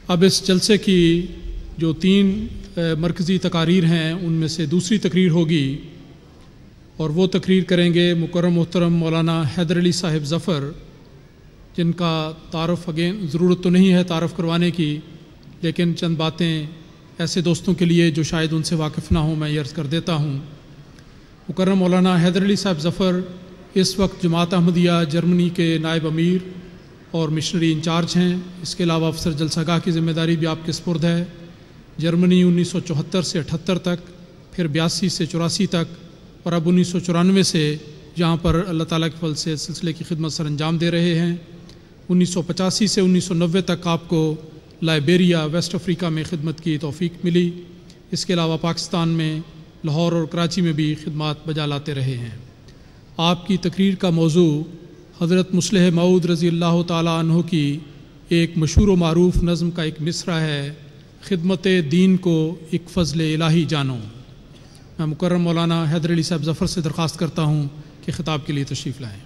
اب اس جلسے کی جو 3 مرکزی تقاریر ہیں ان میں سے دوسری تقریر ہوگی اور وہ تقریر کریں گے مکرم محترم مولانا حیدر علی صاحب ظفر، جن کا تعارف ضرورت تو نہیں ہے تعارف کروانے کی، لیکن چند باتیں ایسے دوستوں کے لیے جو شاید ان سے واقف نہ ہوں میں یہ عرض کر دیتا ہوں۔ مکرم مولانا حیدر علی صاحب ظفر اس وقت جماعت احمدیہ جرمنی کے نائب امیر اور مشنری انچارج ہیں۔ اس کے علاوہ افسر جلسہ گاہ کی ذمہ داری بھی آپ کے سپرد ہے۔ جرمنی 1974 سے 78 تک، پھر 82 سے 84 تک، اور اب 1994 سے جہاں پر اللہ تعالیٰ کے فضل سے سلسلے کی خدمت سر انجام دے رہے ہیں۔ 1985 سے 1990 تک آپ کو لائبیریا ویسٹ افریقہ میں خدمت کی توفیق ملی۔ اس کے علاوہ پاکستان میں لاہور اور کراچی میں بھی خدمات بجا لاتے رہے ہیں۔ آپ کی تقریر کا موضوع حضرت مصلح موعود رضی اللہ تعالیٰ عنہ کی ایک مشہور و معروف نظم کا ایک مصرع ہے، خدمت دین کو ایک فضل الہی جانو۔ میں مکرم مولانا حیدر علی صاحب ظفر سے درخواست کرتا ہوں کہ خطاب کے لیے تشریف لائیں۔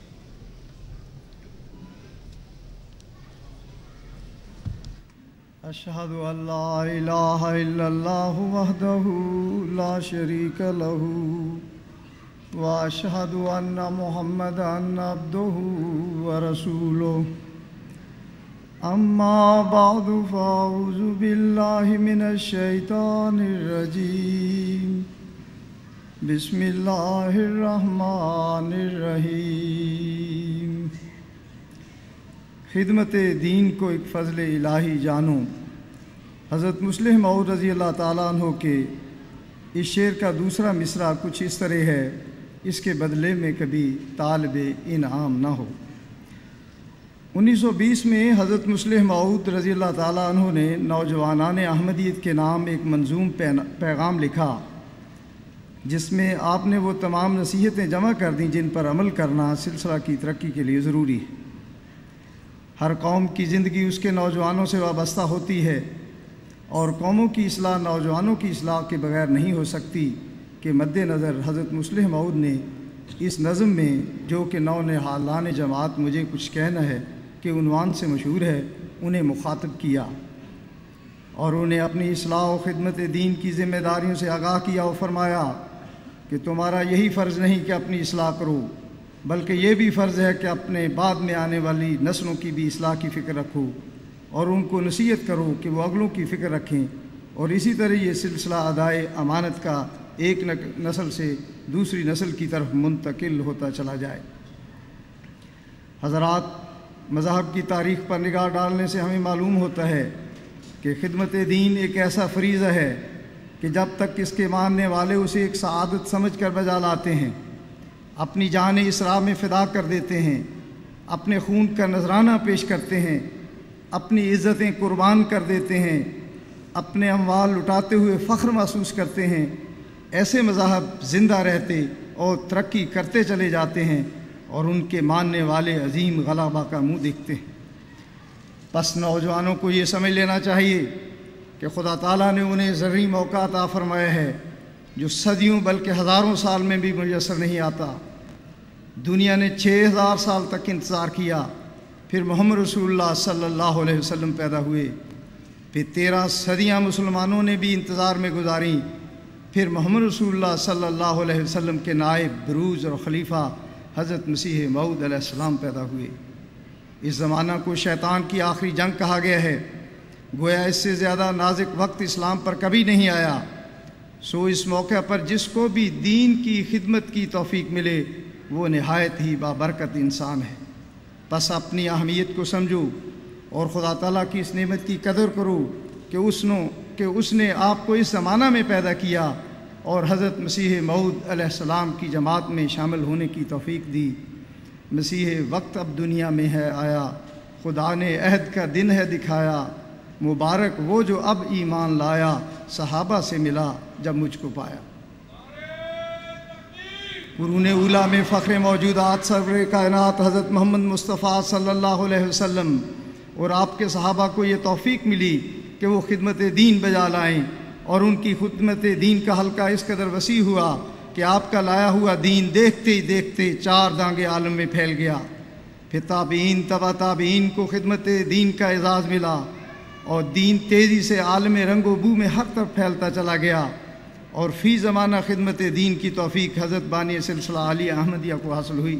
اشہد ان لا الہ الا اللہ وحدہ لا شریک لہ واشہد ان محمدا عبدہ ورسولہ، اما بعد فاعوذ باللہ من الشیطان الرجیم، بسم اللہ الرحمن الرحیم۔ خدمت دین کو ایک فضل الہی جانو۔ حضرت مصلح موعود رضی اللہ تعالیٰ عنہ کے اس شعر کا دوسرا مصرع کچھ اس طرح ہے، اس کے بدلے میں کبھی طالب انعام نہ ہو۔ 1920 میں حضرت مصلح موعود رضی اللہ تعالیٰ عنہ نے نوجوانان احمدیت کے نام ایک منظوم پیغام لکھا، جس میں آپ نے وہ تمام نصیحتیں جمع کر دیں جن پر عمل کرنا سلسلہ کی ترقی کے لیے ضروری ہے۔ ہر قوم کی زندگی اس کے نوجوانوں سے وابستہ ہوتی ہے، اور قوموں کی اصلاح نوجوانوں کی اصلاح کے بغیر نہیں ہو سکتی، کہ مد نظر حضرت مصلح موعود نے اس نظم میں جو کہ نونہالان جماعت مجھے کچھ کہنا ہے کہ عنوان سے مشہور ہے، انہیں مخاطب کیا اور انہیں اپنی اصلاح و خدمت دین کی ذمہ داریوں سے آگاہ کیا اور فرمایا کہ تمہارا یہی فرض نہیں کہ اپنی اصلاح کرو، بلکہ یہ بھی فرض ہے کہ اپنے بعد میں آنے والی نسلوں کی بھی اصلاح کی فکر رکھو اور ان کو نصیحت کرو کہ وہ اگلوں کی فکر رکھیں، اور اسی طرح یہ سلسلہ ادائے امانت کا ایک نسل سے دوسری نسل کی طرف منتقل ہوتا چلا جائے۔ حضرات، مذہب کی تاریخ پر نگاہ ڈالنے سے ہمیں معلوم ہوتا ہے کہ خدمت دین ایک ایسا فریضہ ہے کہ جب تک اس کے ماننے والے اسے ایک سعادت سمجھ کر بجا لاتے ہیں، اپنی جان اس راہ میں فدا کر دیتے ہیں، اپنے خون کا نذرانہ پیش کرتے ہیں، اپنی عزتیں قربان کر دیتے ہیں، اپنے اموال لٹاتے ہوئے فخر محسوس کرتے ہیں، ایسے مذاہب زندہ رہتے اور ترقی کرتے چلے جاتے ہیں اور ان کے ماننے والے عظیم غلبہ کا منہ دیکھتے ہیں۔ پس نوجوانوں کو یہ سمجھ لینا چاہیے کہ خدا تعالیٰ نے انہیں زرعی موقع عطا فرمایا ہے جو صدیوں بلکہ ہزاروں سال میں بھی میسر نہیں آتا۔ دنیا نے 6000 سال تک انتظار کیا، پھر محمد رسول اللہ صلی اللہ علیہ وسلم پیدا ہوئے، پھر 13 صدیاں مسلمانوں نے بھی انتظار میں گزاریں، پھر محمد رسول اللہ صلی اللہ علیہ وسلم کے نائب بروز اور خلیفہ حضرت مسیح موعود علیہ السلام پیدا ہوئے۔ اس زمانہ کو شیطان کی آخری جنگ کہا گیا ہے، گویا اس سے زیادہ نازک وقت اسلام پر کبھی نہیں آیا۔ سو اس موقع پر جس کو بھی دین کی خدمت کی توفیق ملے وہ نہایت ہی بابرکت انسان ہے۔ بس اپنی اہمیت کو سمجھو اور خدا تعالیٰ کی اس نعمت کی قدر کرو کہ اس نے آپ کو اس زمانہ میں پیدا کیا اور حضرت مسیح موعود علیہ السلام کی جماعت میں شامل ہونے کی توفیق دی۔ مسیح وقت اب دنیا میں ہے آیا، خدا نے عہد کا دن ہے دکھایا، مبارک وہ جو اب ایمان لایا، صحابہ سے ملا جب مجھ کو پایا۔ قرون اولیٰ میں فخر موجودات سرور کائنات حضرت محمد مصطفیٰ صلی اللہ علیہ وسلم اور آپ کے صحابہ کو یہ توفیق ملی کہ وہ خدمت دین بجا لائیں، اور ان کی خدمت دین کا حلقہ اس قدر وسیع ہوا کہ آپ کا لایا ہوا دین دیکھتے ہی دیکھتے 4 دانگے عالم میں پھیل گیا۔ پھر تابعین تبع تابعین کو خدمت دین کا اعزاز ملا، اور دین تیزی سے عالم رنگ و بو میں ہر طرف پھیلتا چلا گیا، اور فی زمانہ خدمت دین کی توفیق حضرت بانی سلسلہ علی احمدیہ کو حاصل ہوئی۔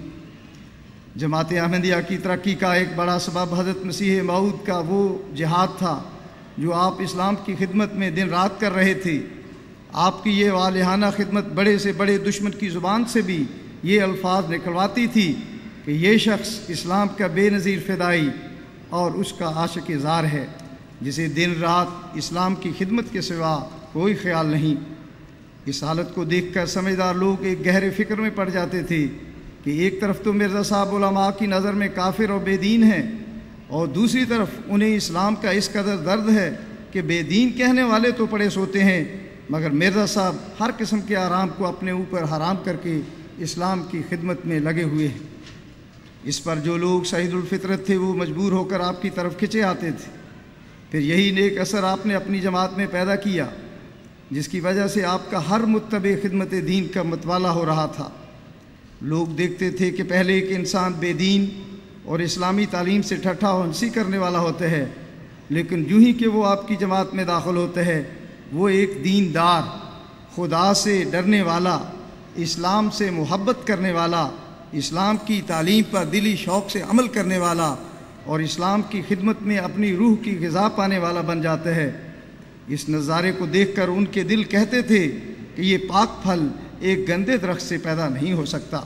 جماعت احمدیہ کی ترقی کا ایک بڑا سبب حضرت مسیح موعود کا وہ جہاد تھا جو آپ اسلام کی خدمت میں دن رات کر رہے تھے۔ آپ کی یہ والہانہ خدمت بڑے سے بڑے دشمن کی زبان سے بھی یہ الفاظ نکلواتی تھی کہ یہ شخص اسلام کا بے نظیر فدائی اور اس کا عاشق زار ہے، جسے دن رات اسلام کی خدمت کے سوا کوئی خیال نہیں۔ اس حالت کو دیکھ کر سمجھدار لوگ ایک گہرے فکر میں پڑ جاتے تھے کہ ایک طرف تو مرزا صاحب علماء کی نظر میں کافر اور بے دین ہیں، اور دوسری طرف انہیں اسلام کا اس قدر درد ہے کہ بے دین کہنے والے تو پڑے سوتے ہیں، مگر مرزا صاحب ہر قسم کے آرام کو اپنے اوپر حرام کر کے اسلام کی خدمت میں لگے ہوئے ہیں۔ اس پر جو لوگ شہید الفطرت تھے وہ مجبور ہو کر آپ کی طرف کھنچے آتے تھے۔ پھر یہی نیک اثر آپ نے اپنی جماعت میں پیدا کیا، جس کی وجہ سے آپ کا ہر متبع خدمت دین کا متوالا ہو رہا تھا۔ لوگ دیکھتے تھے کہ پہلے ایک انسان بے دین اور اسلامی تعلیم سے ٹھٹھا و ہنسی کرنے والا ہوتا ہے، لیکن جو ہی کہ وہ آپ کی جماعت میں داخل ہوتا ہے وہ ایک دیندار، خدا سے ڈرنے والا، اسلام سے محبت کرنے والا، اسلام کی تعلیم پر دلی شوق سے عمل کرنے والا اور اسلام کی خدمت میں اپنی روح کی غذا پانے والا بن جاتا ہے۔ اس نظارے کو دیکھ کر ان کے دل کہتے تھے کہ یہ پاک پھل ایک گندے درخت سے پیدا نہیں ہو سکتا۔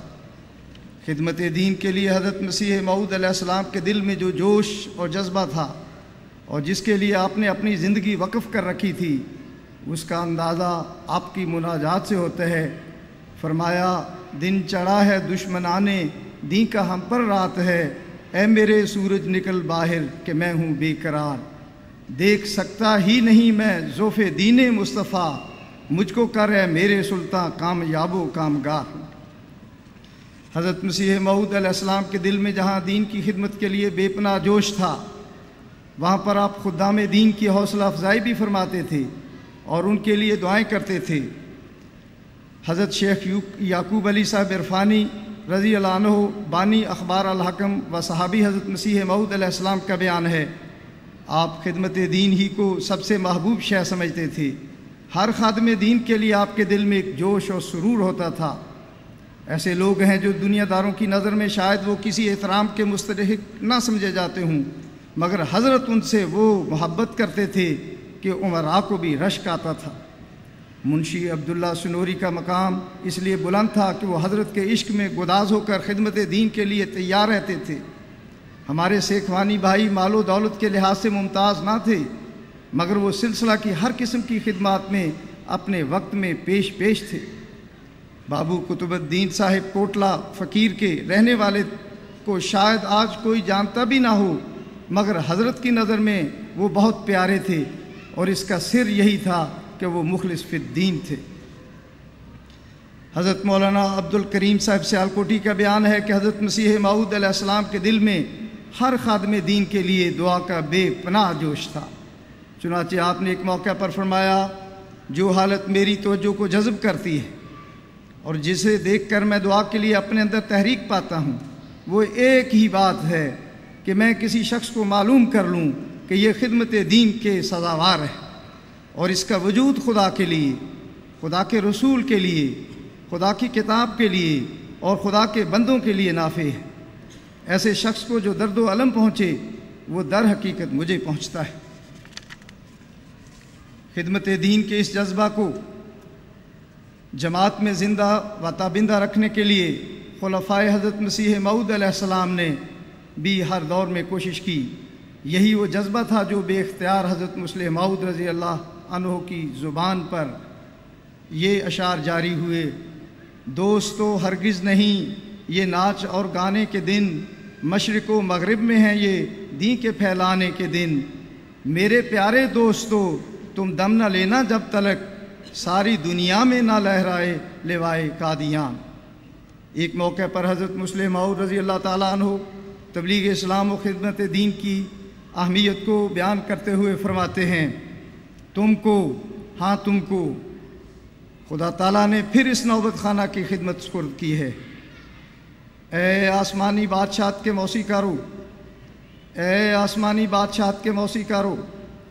خدمت دین کے لیے حضرت مسیح موعود علیہ السلام کے دل میں جو جوش اور جذبہ تھا اور جس کے لیے آپ نے اپنی زندگی وقف کر رکھی تھی، اس کا اندازہ آپ کی مناجات سے ہوتا ہے۔ فرمایا، دن چڑھا ہے دشمنانے دین کا ہم پر رات ہے، اے میرے سورج نکل باہر کہ میں ہوں بے قرار، دیکھ سکتا ہی نہیں میں ذوف دین مصطفیٰ، مجھ کو کر ہے میرے سلطان کامیاب و کامگار۔ حضرت مسیح موعود علیہ السلام کے دل میں جہاں دین کی خدمت کے لیے بے پناہ جوش تھا، وہاں پر آپ خدام دین کی حوصلہ افزائی بھی فرماتے تھے اور ان کے لیے دعائیں کرتے تھے۔ حضرت شیخ یعقوب علی صاحب عرفانی رضی اللہ عنہ بانی اخبار الحکم و صحابی حضرت مسیح موعود علیہ السلام کا بیان ہے، آپ خدمت دین ہی کو سب سے محبوب شے سمجھتے تھے۔ ہر خادم دین کے لیے آپ کے دل میں ایک جوش اور سرور ہوتا تھا۔ ایسے لوگ ہیں جو دنیا داروں کی نظر میں شاید وہ کسی احترام کے مستحق نہ سمجھے جاتے ہوں، مگر حضرت ان سے وہ محبت کرتے تھے کہ عمراء کو بھی رشک آتا تھا۔ منشی عبداللہ سنوری کا مقام اس لیے بلند تھا کہ وہ حضرت کے عشق میں گداز ہو کر خدمت دین کے لیے تیار رہتے تھے۔ ہمارے سیکھوانی بھائی مال و دولت کے لحاظ سے ممتاز نہ تھے، مگر وہ سلسلہ کی ہر قسم کی خدمات میں اپنے وقت میں پیش تھے۔ بابو قطب الدین صاحب کوٹلہ فقیر کے رہنے والے کو شاید آج کوئی جانتا بھی نہ ہو، مگر حضرت کی نظر میں وہ بہت پیارے تھے، اور اس کا سر یہی تھا کہ وہ مخلص فی الدین تھے۔ حضرت مولانا عبد الکریم صاحب سیالکوٹی کا بیان ہے کہ حضرت مسیح موعود علیہ السلام کے دل میں ہر خادم دین کے لیے دعا کا بے پناہ جوش تھا۔ چنانچہ آپ نے ایک موقع پر فرمایا، جو حالت میری توجہ کو جذب کرتی ہے اور جسے دیکھ کر میں دعا کے لیے اپنے اندر تحریک پاتا ہوں، وہ ایک ہی بات ہے کہ میں کسی شخص کو معلوم کر لوں کہ یہ خدمت دین کے سزاوار ہے اور اس کا وجود خدا کے لیے، خدا کے رسول کے لیے، خدا کی کتاب کے لیے اور خدا کے بندوں کے لیے نافع ہے۔ ایسے شخص کو جو درد و الم پہنچے وہ در حقیقت مجھے پہنچتا ہے۔ خدمت دین کے اس جذبہ کو جماعت میں زندہ و تابندہ رکھنے کے لیے خلفائے حضرت مسیح موعود علیہ السلام نے بھی ہر دور میں کوشش کی۔ یہی وہ جذبہ تھا جو بے اختیار حضرت مسیح موعود رضی اللہ عنہ کی زبان پر یہ اشعار جاری ہوئے، دوستو ہرگز نہیں یہ ناچ اور گانے کے دن، مشرق و مغرب میں ہیں یہ دین کے پھیلانے کے دن، میرے پیارے دوستو تم دم نہ لینا جب تلک ساری دنیا میں نہ لہرائے لوائے قادیان۔ ایک موقع پر حضرت مسیح موعود رضی اللہ تعالیٰ عنہ تبلیغ اسلام و خدمت دین کی اہمیت کو بیان کرتے ہوئے فرماتے ہیں، تم کو، ہاں تم کو خدا تعالیٰ نے پھر اس نوبت خانہ کی خدمت سپرد کی ہے۔ اے آسمانی بادشاہت کے موسیقارو، اے آسمانی بادشاہت کے موسیقارو،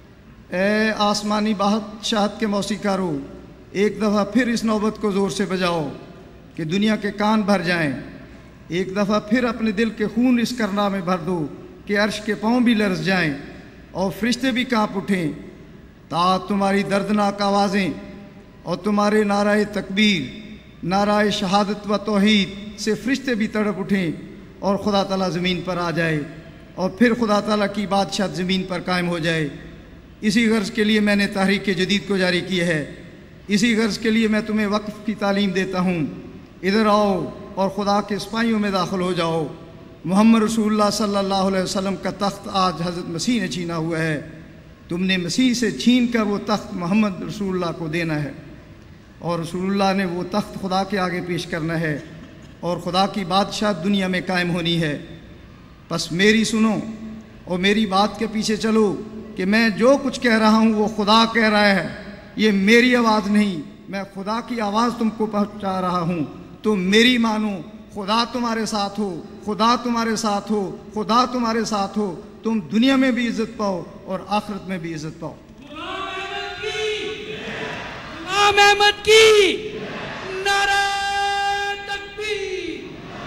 اے آسمانی بادشاہت کے موسیقاروں، ایک دفعہ پھر اس نوبت کو زور سے بجاؤ کہ دنیا کے کان بھر جائیں۔ ایک دفعہ پھر اپنے دل کے خون اس کرنا میں بھر دو کہ عرش کے پاؤں بھی لرز جائیں اور فرشتے بھی کانپ اٹھیں، تا تمہاری دردناک آوازیں اور تمہارے نعرہ تکبیر، نعرہ شہادت و توحید سے فرشتے بھی تڑپ اٹھیں اور خدا تعالیٰ زمین پر آ جائے اور پھر خدا تعالیٰ کی بادشاہت زمین پر قائم ہو جائے۔ اسی غرض کے لیے میں نے تحریک جدید کو جاری کی ہے، اسی غرض کے لیے میں تمہیں وقف کی تعلیم دیتا ہوں۔ ادھر آؤ اور خدا کے سپاہیوں میں داخل ہو جاؤ۔ محمد رسول اللہ صلی اللہ علیہ وسلم کا تخت آج حضرت مسیح نے چھینا ہوا ہے، تم نے مسیح سے چھین کر وہ تخت محمد رسول اللہ کو دینا ہے، اور رسول اللہ نے وہ تخت خدا کے آگے پیش کرنا ہے، اور خدا کی بادشاہت دنیا میں قائم ہونی ہے۔ پس میری سنو اور میری بات کے پیچھے چلو کہ میں جو کچھ کہہ رہا ہوں وہ خدا کہہ رہا ہے، یہ میری آواز نہیں، میں خدا کی آواز تم کو پہنچا رہا ہوں، تم میری مانو۔ خدا تمہارے ساتھ ہو، خدا تمہارے ساتھ ہو، خدا تمہارے ساتھ ہو، تم دنیا میں بھی عزت پاؤ اور آخرت میں بھی عزت پاؤ۔ امام احمد کی نعرہ تکبیر۔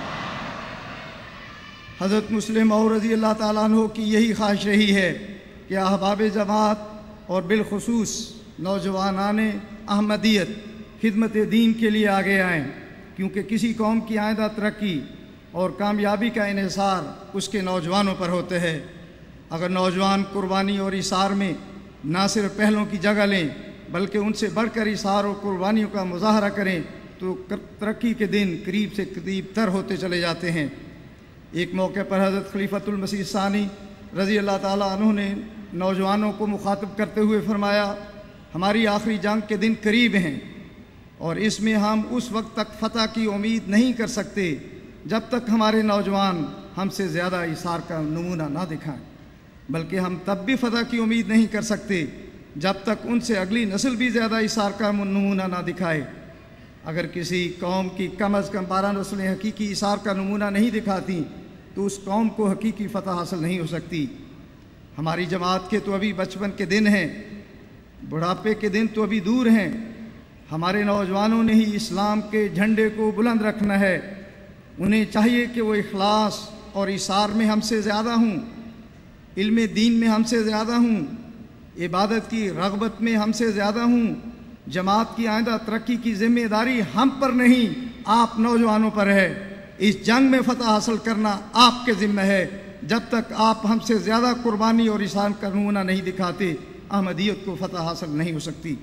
حضرت مسلم اور رضی اللہ تعالیٰ عنہ کی یہی خواہش رہی ہے کہ احباب جماعت اور بالخصوص نوجوانان احمدیت خدمت دین کے لیے آگے آئیں، کیونکہ کسی قوم کی آئندہ ترقی اور کامیابی کا انحصار اس کے نوجوانوں پر ہوتا ہے۔ اگر نوجوان قربانی اور ایثار میں نہ صرف پہلوں کی جگہ لیں بلکہ ان سے بڑھ کر ایثار اور قربانیوں کا مظاہرہ کریں تو ترقی کے دن قریب سے قریب تر ہوتے چلے جاتے ہیں۔ ایک موقع پر حضرت خلیفۃ المسیح ثانی رضی اللہ تعالیٰ عنہ نے نوجوانوں کو مخاطب کرتے ہوئے فرمایا، ہماری آخری جنگ کے دن قریب ہیں اور اس میں ہم اس وقت تک فتح کی امید نہیں کر سکتے جب تک ہمارے نوجوان ہم سے زیادہ ایثار کا نمونہ نہ دکھائیں، بلکہ ہم تب بھی فتح کی امید نہیں کر سکتے جب تک ان سے اگلی نسل بھی زیادہ ایثار کا نمونہ نہ دکھائے۔ اگر کسی قوم کی کم از کم 12 نسلیں حقیقی ایثار کا نمونہ نہیں دکھاتی تو اس قوم کو حقیقی فتح حاصل نہیں ہو سکتی۔ ہماری جماعت کے تو ابھی بچپن کے دن ہیں، بڑھاپے کے دن تو ابھی دور ہیں۔ ہمارے نوجوانوں نے ہی اسلام کے جھنڈے کو بلند رکھنا ہے، انہیں چاہیے کہ وہ اخلاص اور ایثار میں ہم سے زیادہ ہوں، علم دین میں ہم سے زیادہ ہوں، عبادت کی رغبت میں ہم سے زیادہ ہوں۔ جماعت کی آئندہ ترقی کی ذمہ داری ہم پر نہیں، آپ نوجوانوں پر ہے۔ اس جنگ میں فتح حاصل کرنا آپ کے ذمہ ہے۔ جب تک آپ ہم سے زیادہ قربانی اور ایثار کا نمونہ نہیں دکھاتے، احمدیت کو فتح حاصل نہیں ہو سکتی۔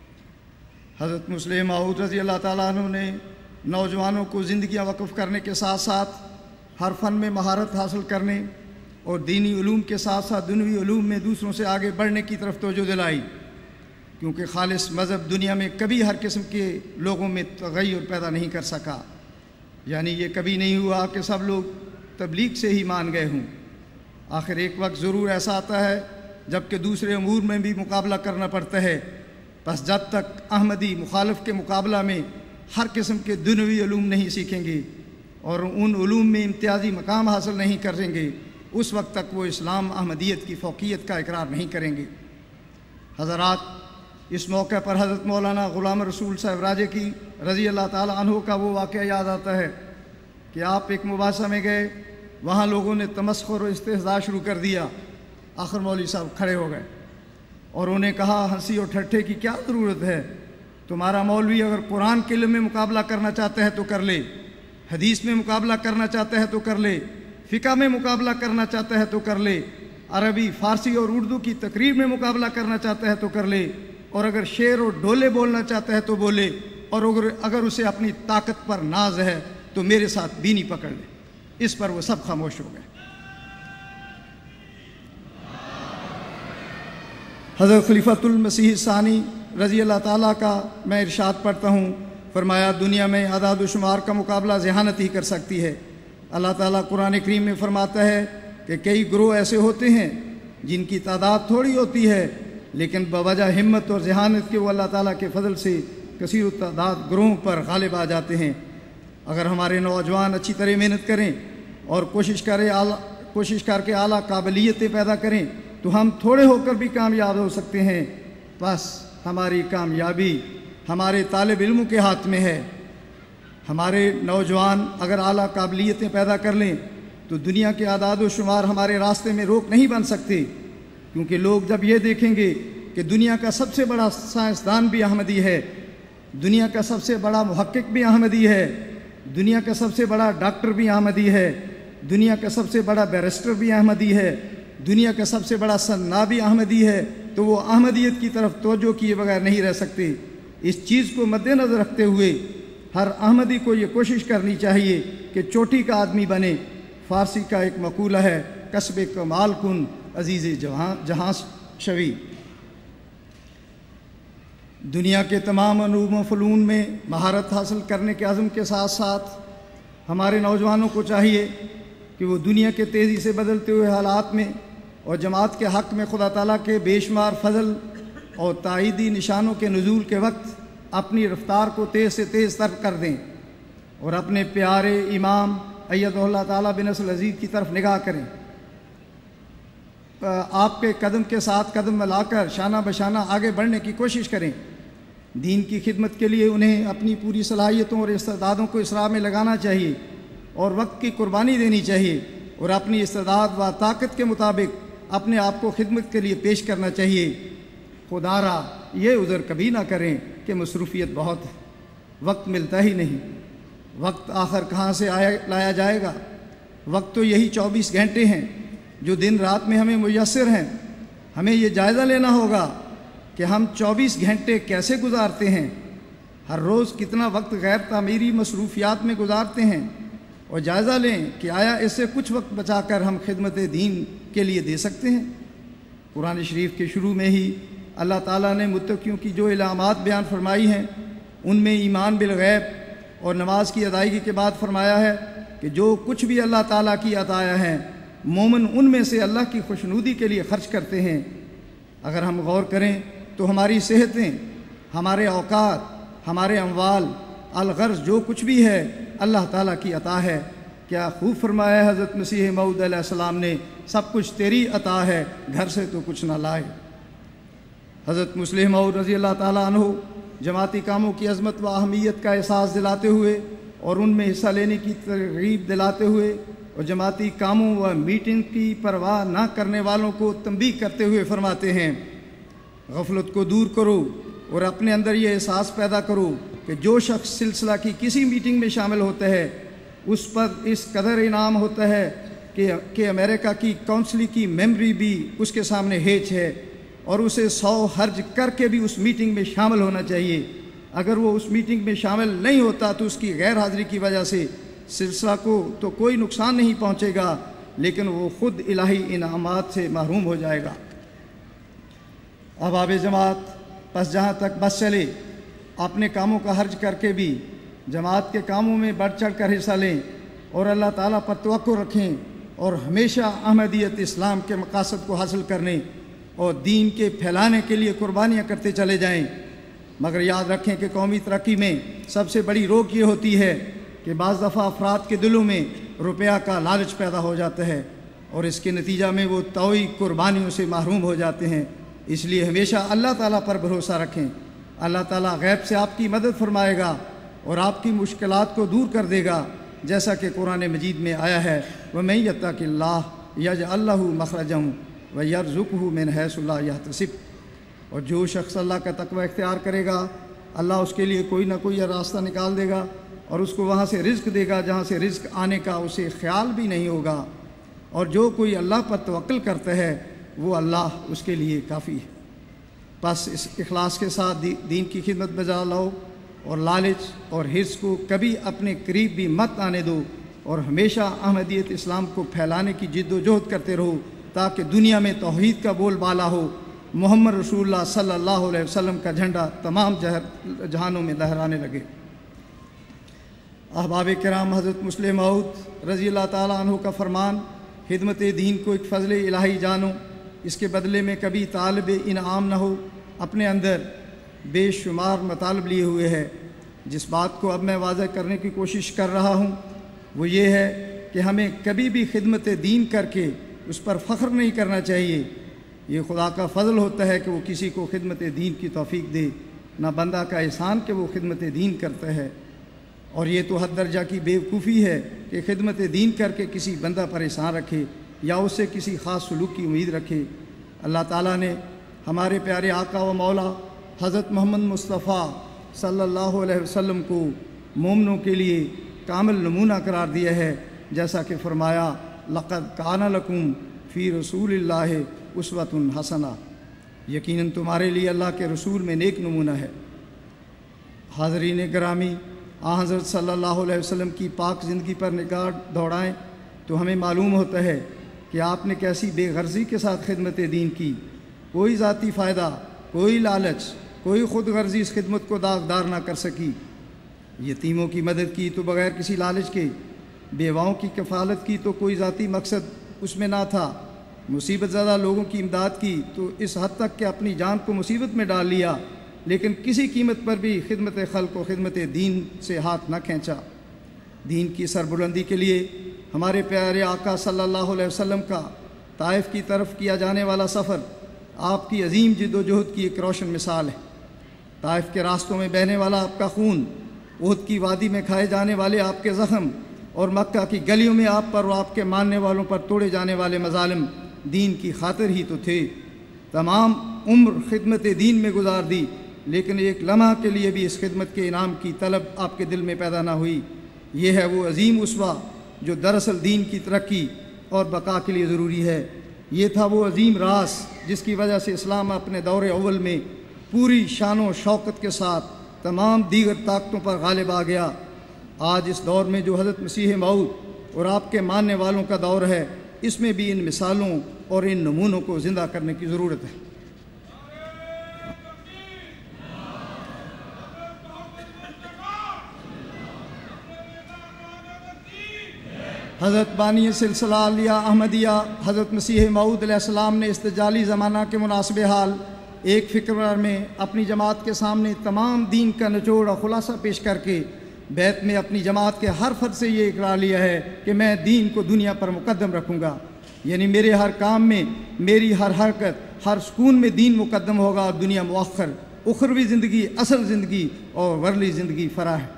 حضرت مسلم موعود رضی اللہ تعالیٰ عنہ نے نوجوانوں کو زندگیاں وقف کرنے کے ساتھ ساتھ ہر فن میں مہارت حاصل کرنے اور دینی علوم کے ساتھ ساتھ دنیوی علوم میں دوسروں سے آگے بڑھنے کی طرف توجہ دلائی، کیونکہ خالص مذہب دنیا میں کبھی ہر قسم کے لوگوں میں تغیر پیدا نہیں کر سکا۔ یعنی یہ کبھی نہیں ہوا کہ سب لوگ تبلیغ سے ہی مان گئے ہوں۔ آخر ایک وقت ضرور ایسا آتا ہے جب کہ دوسرے امور میں بھی مقابلہ کرنا پڑتا ہے۔ بس جب تک احمدی مخالف کے مقابلہ میں ہر قسم کے دنیوی علوم نہیں سیکھیں گے اور ان علوم میں امتیازی مقام حاصل نہیں کریں گے، اس وقت تک وہ اسلام احمدیت کی فوقیت کا اقرار نہیں کریں گے۔ حضرات، اس موقع پر حضرت مولانا غلام رسول صاحب راجے کی رضی اللہ تعالیٰ عنہ کا وہ واقعہ یاد آتا ہے کہ آپ ایک مباحثہ میں گئے، وہاں لوگوں نے تمسخر و استہزاء شروع کر دیا۔ آخر مولوی صاحب کھڑے ہو گئے اور انہیں کہا، ہنسی اور ٹھٹھے کی کیا ضرورت ہے؟ تمہارا مولوی اگر قرآن کے علم میں مقابلہ کرنا چاہتا ہے تو کر لے، حدیث میں مقابلہ کرنا چاہتا ہے تو کر لے، فقہ میں مقابلہ کرنا چاہتا ہے تو کر لے، عربی، فارسی اور اردو کی تقریر میں مقابلہ کرنا چاہتا ہے تو کر لے، اور اگر شعر اور ڈولے بولنا چاہتا ہے تو بولے، اور اگر اسے اپنی طاقت پر ناز ہے تو میرے ساتھ بینی پکڑ لے۔ اس پر وہ سب خاموش ہو گئے۔ حضرت خلیفۃ المسیح ثانی رضی اللہ تعالیٰ کا میں ارشاد پڑھتا ہوں، فرمایا، دنیا میں اعداد و شمار کا مقابلہ ذہانت ہی کر سکتی ہے۔ اللہ تعالیٰ قرآن کریم میں فرماتا ہے کہ کئی گروہ ایسے ہوتے ہیں جن کی تعداد تھوڑی ہوتی ہے، لیکن بوجہ ہمت اور ذہانت کے وہ اللہ تعالیٰ کے فضل سے کثیر التعداد گروہوں پر غالب آ جاتے ہیں۔ اگر ہمارے نوجوان اچھی طرح محنت کریں اور کوشش کر کے اعلیٰ قابلیتیں پیدا کریں تو ہم تھوڑے ہو کر بھی کامیاب ہو سکتے ہیں۔ بس ہماری کامیابی ہمارے طالب علموں کے ہاتھ میں ہے۔ ہمارے نوجوان اگر اعلیٰ قابلیتیں پیدا کر لیں تو دنیا کے اعداد و شمار ہمارے راستے میں روک نہیں بن سکتے، کیونکہ لوگ جب یہ دیکھیں گے کہ دنیا کا سب سے بڑا سائنسدان بھی احمدی ہے، دنیا کا سب سے بڑا محقق بھی احمدی ہے، دنیا کا سب سے بڑا ڈاکٹر بھی احمدی ہے، دنیا کا سب سے بڑا بیرسٹر بھی احمدی ہے، دنیا کا سب سے بڑا صناع بھی احمدی ہے، تو وہ احمدیت کی طرف توجہ کیے بغیر نہیں رہ سکتے۔ اس چیز کو مد نظر رکھتے ہوئے ہر احمدی کو یہ کوشش کرنی چاہیے کہ چوٹی کا آدمی بنے۔ فارسی کا ایک مقولہ ہے، کسب کمال کن عزیز جہاں شوی۔ دنیا کے تمام علوم و فنون میں مہارت حاصل کرنے کے عزم کے ساتھ ساتھ ہمارے نوجوانوں کو چاہیے کہ وہ دنیا کے تیزی سے بدلتے ہوئے حالات میں اور جماعت کے حق میں خدا تعالیٰ کے بے شمار فضل اور تائیدی نشانوں کے نزول کے وقت اپنی رفتار کو تیز سے تیز تر کر دیں اور اپنے پیارے امام ایدہ اللہ تعالیٰ بنصر عزیز کی طرف نگاہ کریں۔ آپ کے قدم کے ساتھ قدم ملا کر شانہ بشانہ آگے بڑھنے کی کوشش کریں۔ دین کی خدمت کے لیے انہیں اپنی پوری صلاحیتوں اور استعدادوں کو اسراء میں لگانا چاہیے اور وقت کی قربانی دینی چاہیے، اور اپنی استعداد و طاقت کے مطابق اپنے آپ کو خدمت کے لیے پیش کرنا چاہیے۔ خدا را یہ عذر کبھی نہ کریں کہ مصروفیت بہت ہے، وقت ملتا ہی نہیں۔ وقت آخر کہاں سے لایا جائے گا؟ وقت تو یہی 24 گھنٹے ہیں جو دن رات میں ہمیں میسر ہیں۔ ہمیں یہ جائزہ لینا ہوگا کہ ہم 24 گھنٹے کیسے گزارتے ہیں، ہر روز کتنا وقت غیر تعمیری مصروفیات میں گزارتے ہیں، اور جائزہ لیں کہ آیا اس سے کچھ وقت بچا کر ہم خدمت دین کے لیے دے سکتے ہیں۔ قرآن شریف کے شروع میں ہی اللہ تعالیٰ نے متقیوں کی جو علامات بیان فرمائی ہیں ان میں ایمان بالغیب اور نماز کی ادائیگی کے بعد فرمایا ہے کہ جو کچھ بھی اللہ تعالیٰ کی عطایا ہیں مومن ان میں سے اللہ کی خوشنودی کے لیے خرچ کرتے ہیں۔ اگر ہم غور کریں تو ہماری صحتیں، ہمارے اوقات، ہمارے اموال، الغرض جو کچھ بھی ہے اللہ تعالیٰ کی عطا ہے۔ کیا خوب فرمایا حضرت مسیح موعود علیہ السلام نے، سب کچھ تیری عطا ہے، گھر سے تو کچھ نہ لائے۔ حضرت مسلم موعود رضی اللہ تعالیٰ عنہ جماعتی کاموں کی عظمت و اہمیت کا احساس دلاتے ہوئے اور ان میں حصہ لینے کی ترغیب دلاتے ہوئے اور جماعتی کاموں و میٹنگ کی پرواہ نہ کرنے والوں کو تنبیہ کرتے ہوئے فرماتے ہیں، غفلت کو دور کرو اور اپنے اندر یہ احساس پیدا کرو کہ جو شخص سلسلہ کی کسی میٹنگ میں شامل ہوتا ہے اس پر اس قدر انعام ہوتا ہے کہ امریکہ کی کونسل کی میموری بھی اس کے سامنے ہیچ ہے، اور اسے 100 حرج کر کے بھی اس میٹنگ میں شامل ہونا چاہیے۔ اگر وہ اس میٹنگ میں شامل نہیں ہوتا تو اس کی غیر حاضری کی وجہ سے سلسلہ کو تو کوئی نقصان نہیں پہنچے گا، لیکن وہ خود الہی انعامات سے محروم ہو جائے گا۔ احباب جماعت، پس جہاں تک بس چلے اپنے کاموں کا حرج کر کے بھی جماعت کے کاموں میں بڑھ چڑھ کر حصہ لیں اور اللہ تعالیٰ پر توقع رکھیں اور ہمیشہ احمدیت اسلام کے مقاصد کو حاصل کرنے اور دین کے پھیلانے کے لیے قربانیاں کرتے چلے جائیں۔ مگر یاد رکھیں کہ قومی ترقی میں سب سے بڑی روک یہ ہوتی ہے کہ بعض دفعہ افراد کے دلوں میں روپیہ کا لالچ پیدا ہو جاتا ہے اور اس کے نتیجہ میں وہ طوعی قربانیوں سے محروم ہو جاتے ہیں۔ اس لیے ہمیشہ اللہ تعالیٰ پر بھروسہ رکھیں۔ اللہ تعالیٰ غیب سے آپ کی مدد فرمائے گا اور آپ کی مشکلات کو دور کر دے گا، جیسا کہ قرآن مجید میں آیا ہے، وَمَن يَتَّقِ اللَّهَ يَجْعَل لَّهُ مَخْرَجًا وَيَرْزُقْهُ مِنْ حَيْثُ لَا يَحْتَسِبُ۔ اور جو شخص اللہ کا تقوی اختیار کرے گا اللہ اس کے لیے کوئی نہ کوئی راستہ نکال دے گا اور اس کو وہاں سے رزق دے گا جہاں سے رزق آنے کا اسے خیال بھی نہیں ہوگا، اور جو کوئی اللہ پر توکل کرتا ہے وہ اللہ اس کے لیے کافی ہے۔ بس اس اخلاص کے ساتھ دین کی خدمت بجا لاؤ اور لالچ اور حرص کو کبھی اپنے قریب بھی مت آنے دو، اور ہمیشہ احمدیت اسلام کو پھیلانے کی جد و جہد کرتے رہو تاکہ دنیا میں توحید کا بول بالا ہو، محمد رسول اللہ صلی اللہ علیہ وسلم کا جھنڈا تمام جہانوں میں لہرانے لگے۔ احباب کرام، حضرت مسلم موعود رضی اللہ تعالیٰ عنہ کا فرمان، خدمت دین کو ایک فضل الہی جانو، اس کے بدلے میں کبھی طالب انعام نہ ہو، اپنے اندر بے شمار مطالب لیے ہوئے ہے۔ جس بات کو اب میں واضح کرنے کی کوشش کر رہا ہوں وہ یہ ہے کہ ہمیں کبھی بھی خدمت دین کر کے اس پر فخر نہیں کرنا چاہیے، یہ خدا کا فضل ہوتا ہے کہ وہ کسی کو خدمت دین کی توفیق دے، نہ بندہ کا احسان کہ وہ خدمت دین کرتا ہے۔ اور یہ تو حد درجہ کی بیوقوفی ہے کہ خدمت دین کر کے کسی بندہ پر احسان رکھے یا اس سے کسی خاص سلوک کی امید رکھے۔ اللہ تعالیٰ نے ہمارے پیارے آقا و مولا حضرت محمد مصطفیٰ صلی اللہ علیہ وسلم کو مومنوں کے لیے کامل نمونہ قرار دیا ہے، جیسا کہ فرمایا لقد کان لکم فی رسول اللہ اسوۃ حسنہ، یقیناً تمہارے لیے اللہ کے رسول میں نیک نمونہ ہے۔ حاضرین گرامی، حضرت صلی اللہ علیہ وسلم کی پاک زندگی پر نگاہ دوڑائیں تو ہمیں معلوم ہوتا ہے کہ آپ نے کیسی بے غرضی کے ساتھ خدمت دین کی۔ کوئی ذاتی فائدہ، کوئی لالچ، کوئی خود غرضی اس خدمت کو داغدار نہ کر سکی۔ یتیموں کی مدد کی تو بغیر کسی لالچ کے، بیواؤں کی کفالت کی تو کوئی ذاتی مقصد اس میں نہ تھا، مصیبت زدہ لوگوں کی امداد کی تو اس حد تک کہ اپنی جان کو مصیبت میں ڈال لیا، لیکن کسی قیمت پر بھی خدمت خلق و خدمت دین سے ہاتھ نہ کھینچا۔ دین کی سربلندی کے لیے ہمارے پیارے آقا صلی اللہ علیہ وسلم کا طائف کی طرف کیا جانے والا سفر آپ کی عظیم جد و جہد کی ایک روشن مثال ہے۔ طائف کے راستوں میں بہنے والا آپ کا خون، احد کی وادی میں کھائے جانے والے آپ کے زخم، اور مکہ کی گلیوں میں آپ پر اور آپ کے ماننے والوں پر توڑے جانے والے مظالم دین کی خاطر ہی تو تھے۔ تمام عمر خدمت دین میں گزار دی، لیکن ایک لمحہ کے لیے بھی اس خدمت کے انعام کی طلب آپ کے دل میں پیدا نہ ہوئی۔ یہ ہے وہ عظیم اسوہ جو دراصل دین کی ترقی اور بقا کے لیے ضروری ہے۔ یہ تھا وہ عظیم راز جس کی وجہ سے اسلام اپنے دور اول میں پوری شان و شوکت کے ساتھ تمام دیگر طاقتوں پر غالب آ گیا۔ آج اس دور میں جو حضرت مسیح موعود اور آپ کے ماننے والوں کا دور ہے، اس میں بھی ان مثالوں اور ان نمونوں کو زندہ کرنے کی ضرورت ہے۔ حضرت بانی سلسلہ علیہ احمدیہ حضرت مسیح موعود علیہ السلام نے استجالی زمانہ کے مناسب حال ایک فکر میں اپنی جماعت کے سامنے تمام دین کا نچوڑ اور خلاصہ پیش کر کے بیت میں اپنی جماعت کے ہر فرد سے یہ اقرار لیا ہے کہ میں دین کو دنیا پر مقدم رکھوں گا، یعنی میرے ہر کام میں، میری ہر حرکت، ہر سکون میں دین مقدم ہوگا اور دنیا مؤخر، اخروی زندگی اصل زندگی اور ورلی زندگی فرا ہے۔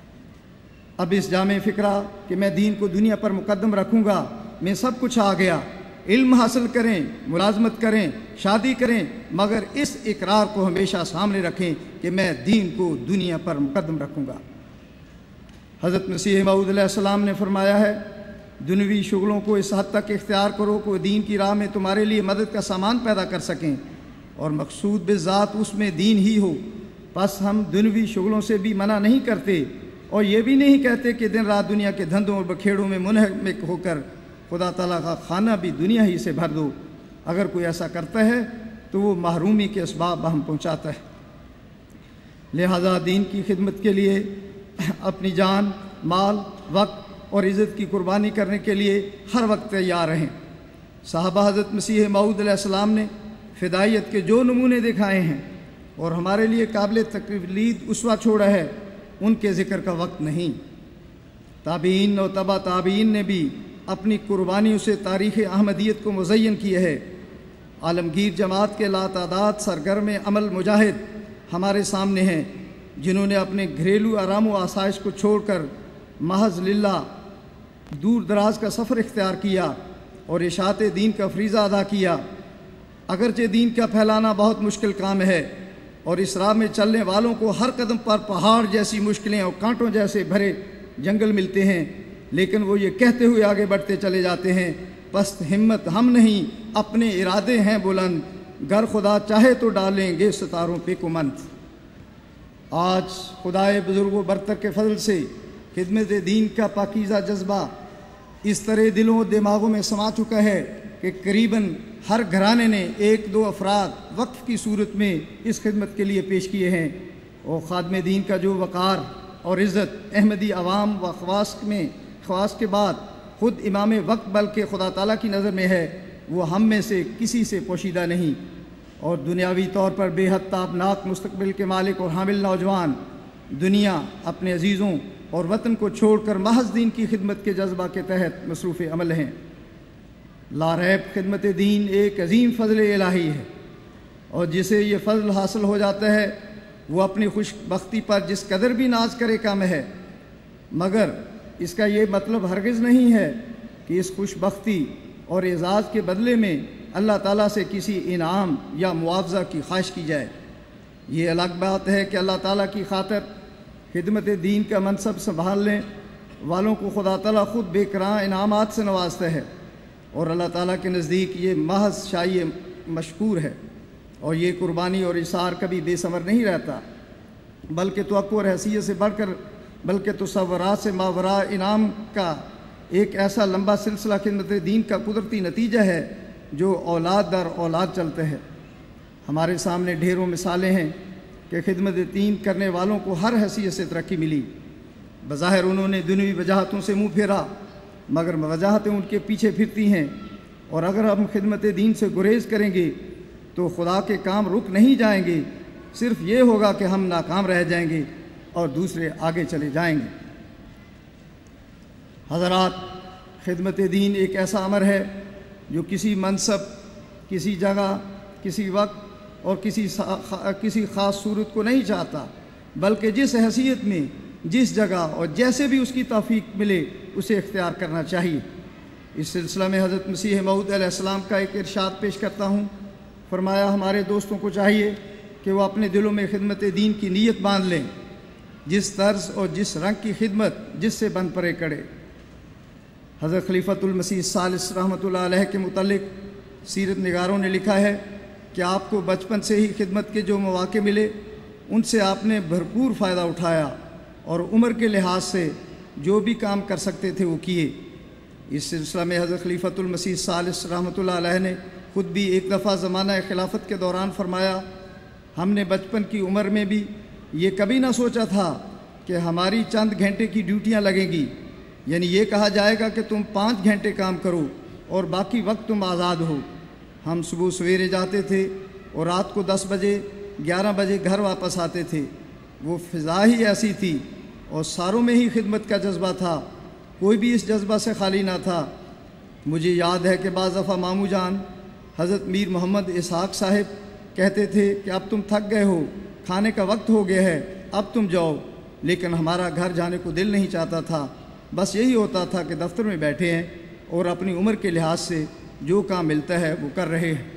اب اس جامع فکرہ کہ میں دین کو دنیا پر مقدم رکھوں گا میں سب کچھ آ گیا۔ علم حاصل کریں، ملازمت کریں، شادی کریں، مگر اس اقرار کو ہمیشہ سامنے رکھیں کہ میں دین کو دنیا پر مقدم رکھوں گا۔ حضرت مسیح موعود علیہ السلام نے فرمایا ہے، دنیوی شغلوں کو اس حد تک اختیار کرو کہ دین کی راہ میں تمہارے لیے مدد کا سامان پیدا کر سکیں، اور مقصود بالذات اس میں دین ہی ہو۔ پس ہم دنیوی شغلوں سے بھی منع نہیں کرتے، اور یہ بھی نہیں کہتے کہ دن رات دنیا کے دھندوں اور بکھیڑوں میں منہمک ہو کر خدا تعالیٰ کا خانہ بھی دنیا ہی سے بھر دو۔ اگر کوئی ایسا کرتا ہے تو وہ محرومی کے اسباب ہم پہنچاتا ہے۔ لہذا دین کی خدمت کے لیے اپنی جان، مال، وقت اور عزت کی قربانی کرنے کے لیے ہر وقت تیار رہیں۔ صحابہ حضرت مسیح موعود علیہ السلام نے فدائیت کے جو نمونے دکھائے ہیں اور ہمارے لیے قابل تقلید اسوہ چھوڑا ہے، ان کے ذکر کا وقت نہیں۔ تابعین اور تبع تابعین نے بھی اپنی قربانیوں سے تاریخ احمدیت کو مزین کیا ہے۔ عالمگیر جماعت کے لاتعداد سرگرم عمل مجاہد ہمارے سامنے ہیں، جنہوں نے اپنے گھریلو آرام و آسائش کو چھوڑ کر محض للہ دور دراز کا سفر اختیار کیا اور اشاعت دین کا فریضہ ادا کیا۔ اگرچہ دین کا پھیلانا بہت مشکل کام ہے، اور اس راہ میں چلنے والوں کو ہر قدم پر پہاڑ جیسی مشکلیں اور کانٹوں جیسے بھرے جنگل ملتے ہیں، لیکن وہ یہ کہتے ہوئے آگے بڑھتے چلے جاتے ہیں، پست ہمت ہم نہیں، اپنے ارادے ہیں بلند، گر خدا چاہے تو ڈالیں گے ستاروں پہ کمند۔ آج خدائے بزرگ و برتر کے فضل سے خدمت دین کا پاکیزہ جذبہ اس طرح دلوں و دماغوں میں سما چکا ہے کہ قریباً ہر گھرانے نے ایک دو افراد وقف کی صورت میں اس خدمت کے لیے پیش کیے ہیں، اور خادم دین کا جو وقار اور عزت احمدی عوام و خواص کے بعد خود امام وقت بلکہ خدا تعالیٰ کی نظر میں ہے، وہ ہم میں سے کسی سے پوشیدہ نہیں۔ اور دنیاوی طور پر بے حد تابناک مستقبل کے مالک اور حامل نوجوان دنیا اپنے عزیزوں اور وطن کو چھوڑ کر محض دین کی خدمت کے جذبہ کے تحت مصروف عمل ہیں۔ लारैब खिदमत दीन एक अजीम फ़ज़ल इलाही है, और जिसे ये फ़ज़ल हासिल हो जाता है वो अपनी खुशबख्ती पर जिस कदर भी नाज करे कम है, मगर इसका ये मतलब हरगिज़ नहीं है कि इस खुशबख्ती और एज़ाज़ के बदले में अल्लाह ताला से किसी इनाम या मुआवजा की ख्वाहिश की जाए। ये अलग बात है कि अल्लाह ताला की खातिर खिदमत दीन का मनसब संभालने वालों को खुदा ताला ख़ुद बेकरां इनामात से नवाजता है, और अल्लाह ताला के नज़दीक ये महज शाई मशकूर है, और ये कुर्बानी और इसार कभी बेसमर नहीं रहता, बल्कि तवक्को और हैसियत से बढ़कर बल्कि तसव्वुरात से मावरा इनाम का एक ऐसा लंबा सिलसिला खिदमत दीन का कुदरती नतीजा है जो औलाद दर औलाद चलते हैं। हमारे सामने ढेरों मिसालें हैं कि खिदमत दीन करने वालों को हर हैसियत से तरक्की मिली। बज़ाहिर उन्होंने दुनियावी वजाहतों से मुँह फेरा, मगर वजाहतें उनके पीछे फिरती हैं, और अगर हम खिदमत दीन से गुरेज करेंगे तो खुदा के काम रुक नहीं जाएंगे, सिर्फ ये होगा कि हम नाकाम रह जाएंगे और दूसरे आगे चले जाएंगे। हज़रात, खिदमत दीन एक ऐसा अमर है जो किसी मनसब, किसी जगह, किसी वक्त और किसी ख़ास सूरत को नहीं चाहता, बल्कि जिस हैसियत में, जिस जगह और जैसे भी उसकी तौफीक मिले उसे इख्तियार करना चाहिए। इस सिलसिला में हज़रत मसीह मऊद अलैहिस्सलाम का एक इरशाद पेश करता हूँ। फरमाया, हमारे दोस्तों को चाहिए कि वो अपने दिलों में खिदमत दीन की नीयत बांध लें, जिस तर्ज और जिस रंग की खिदमत जिससे बन परे करे। हज़रत खलीफतुल मसीह सालिस रहमतुल्लाह अलैह के मुतल्लिक़ सीरत निगारों ने लिखा है कि आपको बचपन से ही खिदमत के जो मौक़े मिले उनसे आपने भरपूर फ़ायदा उठाया, और उम्र के लिहाज से जो भी काम कर सकते थे वो किए। इस सिलसिला में हज़रत खलीफतुल मसीह सालिस रहमतुल्लाह अलैह ने ख़ुद भी एक दफ़ा ज़माना खिलाफत के दौरान फरमाया, हमने बचपन की उम्र में भी ये कभी ना सोचा था कि हमारी चंद घंटे की ड्यूटियाँ लगेंगी, यानी ये कहा जाएगा कि तुम 5 घंटे काम करो और बाकी वक्त तुम आज़ाद हो। हम सुबह सवेरे जाते थे और रात को 10 बजे 11 बजे घर वापस आते थे। वो फ़िज़ा ही ऐसी थी और सारों में ही खिदमत का जज्बा था, कोई भी इस जज्बा से खाली ना था। मुझे याद है कि बाज़ दफ़ा मामू जान हज़रत मीर मोहम्मद इसहाक़ साहिब कहते थे कि अब तुम थक गए हो, खाने का वक्त हो गया है, अब तुम जाओ। लेकिन हमारा घर जाने को दिल नहीं चाहता था, बस यही होता था कि दफ्तर में बैठे हैं और अपनी उम्र के लिहाज से जो काम मिलता है वो कर रहे हैं।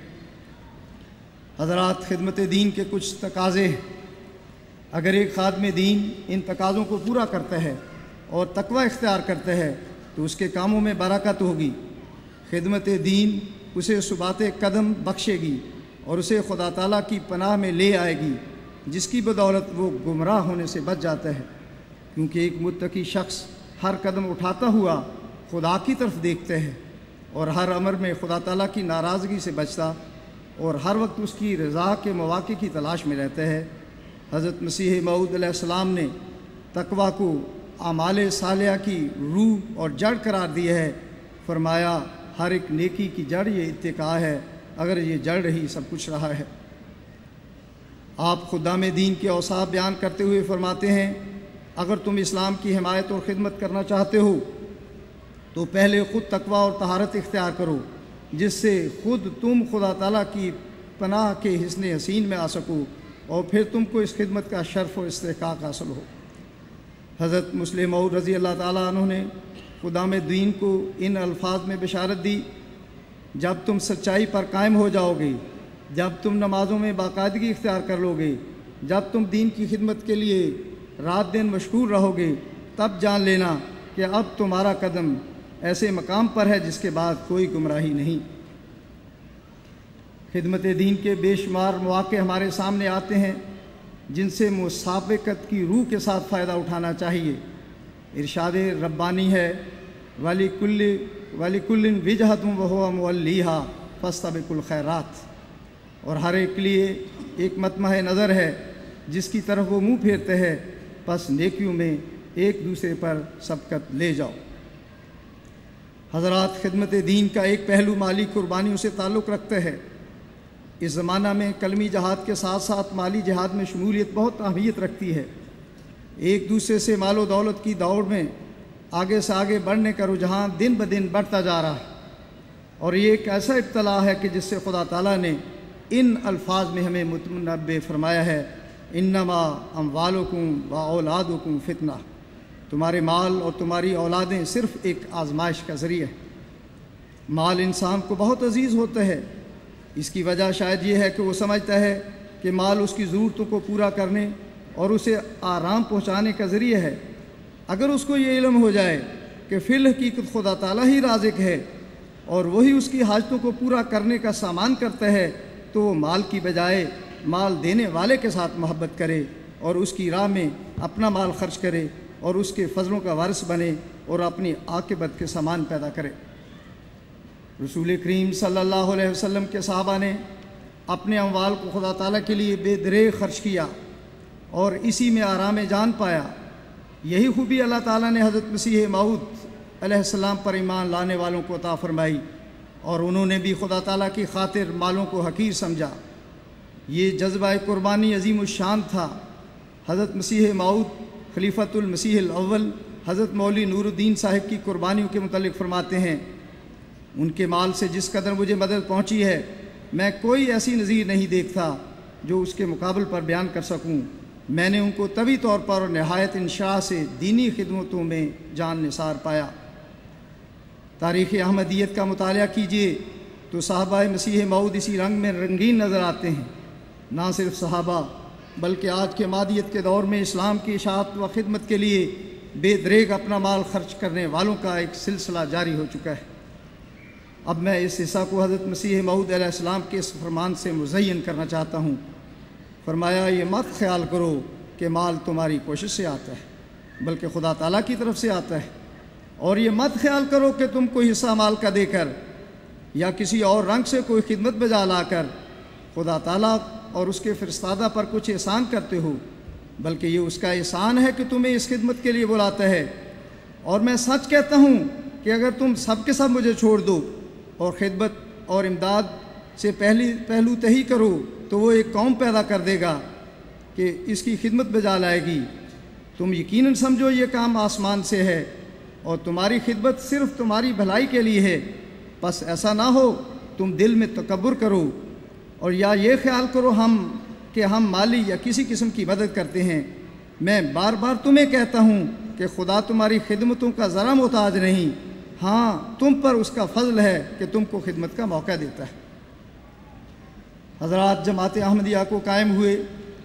हज़रात, खिदमत दीन के कुछ तकाज़े हैं। अगर एक खादम दीन इन तकाज़ों को पूरा करता है और तकवा इख्तियार करता है तो उसके कामों में बरकत होगी। खिदमत दीन उसे सुबात कदम बख्शेगी और उसे खुदा ताला की पनाह में ले आएगी, जिसकी बदौलत वो गुमराह होने से बच जाता है। क्योंकि एक मुत्तकी शख्स हर कदम उठाता हुआ खुदा की तरफ देखते हैं और हर अमर में खुदा ताला की नाराज़गी से बचता और हर वक्त उसकी रज़ा के मौक़े की तलाश में रहता है। हज़रत मसीह मऊद अलैहिस्सलाम ने तकवा को आमाल सालिहा की रूह और जड़ करार दिया है। फरमाया, हर एक नेकी की जड़ ये इत्तिका है, अगर ये जड़ रही सब कुछ रहा है। आप खुदाम दीन के औसाफ बयान करते हुए फरमाते हैं, अगर तुम इस्लाम की हिमायत और ख़िदमत करना चाहते हो तो पहले ख़ुद तकवा और तहारत इख्तियार करो, जिससे ख़ुद तुम खुदा ताला की पनाह के हिस्ने हसीन में आ सको और फिर तुमको इस खिदमत का शर्फ़ और इस्तेहक़ाक़ हासिल हो। हज़रत मुस्लिम मऊद रज़ी अल्लाह ताला अन्हु ने खुदाम दीन को इन अल्फाज में बशारत दी, जब तुम सच्चाई पर कायम हो जाओगे, जब तुम नमाज़ों में बाकायदगी इख्तियार कर लोगे, जब तुम दीन की खिदमत के लिए रात दिन मशगूल रहोगे, तब जान लेना कि अब तुम्हारा कदम ऐसे मकाम पर है जिसके बाद कोई गुमराही नहीं। खिदमत दीन के बेशुमार मौक़े हमारे सामने आते हैं जिनसे मुसाबकत की रूह के साथ फ़ायदा उठाना चाहिए। इरशाद रब्बानी है, वलिकुल्लिन विजहतुन व हुवा मुवल्लीहा फस्तबिकुल खैरात, और हर एक के लिए एक मतमह नज़र है जिसकी तरफ वो मुँह फेरते हैं, बस नेकियों में एक दूसरे पर सबकत ले जाओ। हज़रात, खिदमत दीन का एक पहलू माली कुर्बानियों से ताल्लुक़ रखते हैं। इस ज़माना में कलमी जहाद के साथ साथ माली जहाद में शमूलियत बहुत अहमियत रखती है। एक दूसरे से मालो दौलत की दौड़ में आगे से आगे बढ़ने का रुझान दिन ब दिन बढ़ता जा रहा है اور یہ ایک ایسا ابتلا ہے کہ جس سے خدا تعالیٰ نے ان الفاظ میں ہمیں متنبع فرمایا ہے، انما اموالکم و اولادکم فتنہ، تمہارے مال اور تمہاری اولادیں صرف ایک آزمائش کا ذریعہ ہے۔ مال انسان کو بہت عزیز ہوتا ہے، اس کی وجہ شاید یہ ہے کہ وہ سمجھتا ہے کہ مال اس کی ضرورتوں کو پورا کرنے اور اسے آرام پہنچانے کا ذریعہ ہے۔ اگر اس کو یہ علم ہو جائے کہ فی الحقیقت خدا تعالیٰ ہی رازق ہے اور وہی اس کی حاجتوں کو پورا کرنے کا سامان کرتا ہے، تو وہ مال کی بجائے مال دینے والے کے ساتھ محبت کرے اور اس کی راہ میں اپنا مال خرچ کرے اور اس کے فضلوں کا وارث بنے اور اپنی عاقبت کے سامان پیدا کرے۔ رسول کریم صلی اللہ علیہ وسلم کے صحابہ نے اپنے اموال کو خدا تعالیٰ کے لیے بے دریغ خرچ کیا اور اسی میں آرام جان پایا۔ یہی خوبی اللہ تعالیٰ نے حضرت مسیح موعود علیہ السلام پر ایمان لانے والوں کو عطا فرمائی، اور انہوں نے بھی خدا تعالیٰ کی خاطر مالوں کو حقیر سمجھا۔ یہ جذبہ قربانی عظیم الشان تھا۔ حضرت مسیح موعود خلیفۃ المسیح الاول حضرت مولوی نور الدین صاحب کی قربانیوں کے متعلق فرماتے ہیں، ان کے مال سے جس قدر مجھے مدد پہنچی ہے، میں کوئی ایسی نظیر نہیں دیکھتا جو اس کے مقابل پر بیان کر سکوں۔ میں نے ان کو طبی طور پر اور نہایت انشاء سے دینی خدمتوں میں جان نثار پایا۔ تاریخ احمدیت کا مطالعہ کیجئے تو صحابہ مسیح موعود اسی رنگ میں رنگین نظر آتے ہیں۔ نہ صرف صحابہ بلکہ آج کے مادیت کے دور میں اسلام کی اشاعت و خدمت کے لیے بے دریغ اپنا مال خرچ کرنے والوں کا ایک سلسلہ جاری ہو چکا ہے۔ اب میں اس حصہ کو حضرت مسیح موعود علیہ السلام کے اس فرمان سے مزین کرنا چاہتا ہوں۔ فرمایا، یہ مت خیال کرو کہ مال تمہاری کوشش سے آتا ہے، بلکہ خدا تعالیٰ کی طرف سے آتا ہے، اور یہ مت خیال کرو کہ تم کوئی حصہ مال کا دے کر یا کسی اور رنگ سے کوئی خدمت بجا لا کر خدا تعالیٰ اور اس کے فرستادہ پر کچھ احسان کرتے ہو، بلکہ یہ اس کا احسان ہے کہ تمہیں اس خدمت کے لیے بلاتا ہے۔ اور میں سچ کہتا ہوں کہ اگر تم سب کے سب مجھے چھوڑ دو اور خدمت اور امداد سے پہلو تہی کرو، تو وہ ایک قوم پیدا کر دے گا کہ اس کی خدمت بجا لائے گی۔ تم یقیناً سمجھو یہ کام آسمان سے ہے اور تمہاری خدمت صرف تمہاری بھلائی کے لیے ہے، بس ایسا نہ ہو تم دل میں تکبر کرو اور یا یہ خیال کرو کہ ہم مالی یا کسی قسم کی مدد کرتے ہیں۔ میں بار بار تمہیں کہتا ہوں کہ خدا تمہاری خدمتوں کا ذرا محتاج نہیں، ہاں تم پر اس کا فضل ہے کہ تم کو خدمت کا موقع دیتا ہے۔ حضرات، جماعت احمدیہ کو قائم ہوئے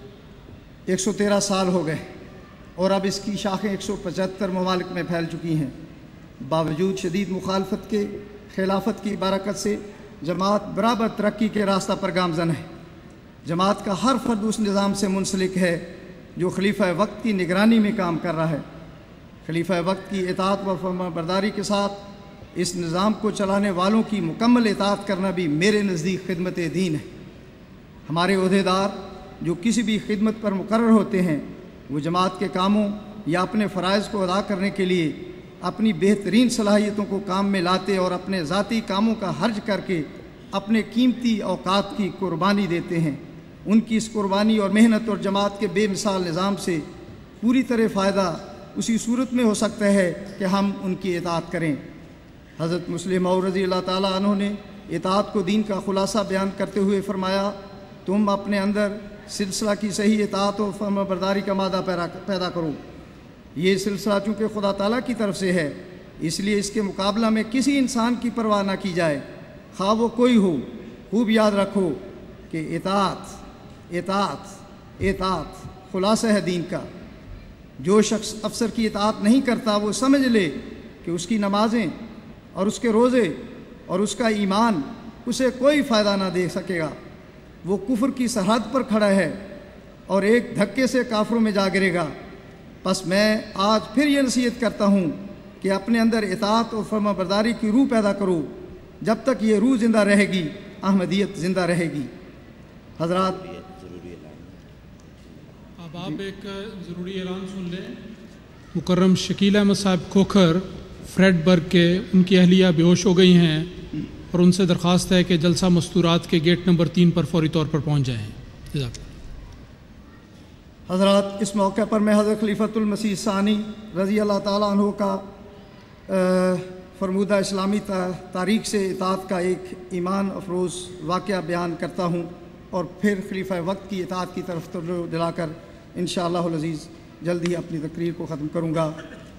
113 سال ہو گئے اور اب اس کی شاخیں 175 ممالک میں پھیل چکی ہیں۔ باوجود شدید مخالفت کے خلافت کی برکت سے جماعت برابر ترقی کے راستہ پر گامزن ہے۔ جماعت کا ہر فرد اس نظام سے منسلک ہے جو خلیفہ وقت کی نگرانی میں کام کر رہا ہے۔ خلیفہ وقت کی اطاعت و فرمانبرداری کے ساتھ اس نظام کو چلانے والوں کی مکمل اطاعت کرنا بھی میرے نزدیک خدمت دین ہے۔ ہمارے عہدیدار جو کسی بھی خدمت پر مقرر ہوتے ہیں، وہ جماعت کے کاموں یا اپنے فرائض کو ادا کرنے کے لیے اپنی بہترین صلاحیتوں کو کام میں لاتے اور اپنے ذاتی کاموں کا حرج کر کے اپنے قیمتی اوقات کی قربانی دیتے ہیں۔ ان کی اس قربانی اور محنت اور جماعت کے بے مثال نظام سے پوری طرح فائدہ اسی صورت میں ہو سکتا ہے کہ ہم ان کی اطاعت کریں۔ حضرت مسلم موعود رضی اللہ تعالیٰ عنہ نے اطاعت کو دین کا خلاصہ بیان کرتے ہوئے فرمایا، تم اپنے اندر سلسلہ کی صحیح اطاعت و فرمانبرداری کا مادہ پیدا کرو۔ یہ سلسلہ چونکہ خدا تعالیٰ کی طرف سے ہے، اس لیے اس کے مقابلہ میں کسی انسان کی پرواہ نہ کی جائے، خواہ وہ کوئی ہو۔ خوب یاد رکھو کہ اطاعت خلاصہ ہے دین کا۔ جو شخص افسر کی اطاعت نہیں کرتا، وہ سمجھ لے کہ اس کی نمازیں اور اس کے روزے اور اس کا ایمان اسے کوئی فائدہ نہ دے سکے گا۔ وہ کفر کی سرحد پر کھڑا ہے اور ایک دھکے سے کافروں میں جا گرے گا۔ بس میں آج پھر یہ نصیحت کرتا ہوں کہ اپنے اندر اطاعت اور فرمانبرداری کی روح پیدا کرو۔ جب تک یہ روح زندہ رہے گی، احمدیت زندہ رہے گی۔ حضرات، اب آپ ایک ضروری اعلان سن لیں۔ مکرم شکیل احمد صاحب کھوکھر فریڈ برگ کے، ان کی اہلیہ بے ہوش ہو گئی ہیں اور ان سے درخواست ہے کہ جلسہ مستورات کے گیٹ نمبر 3 پر فوری طور پر پہنچ جائیں۔ جزاک اللہ۔ حضرات، اس موقع پر میں حضرت خلیفۃ المسیح ثانی رضی اللہ تعالیٰ عنہ کا فرمودہ اسلامی تاریخ سے اطاعت کا ایک ایمان افروز واقعہ بیان کرتا ہوں اور پھر خلیفہ وقت کی اطاعت کی طرف توجہ دلا کر انشاءاللہ العزیز جلد ہی اپنی تقریر کو ختم کروں گا۔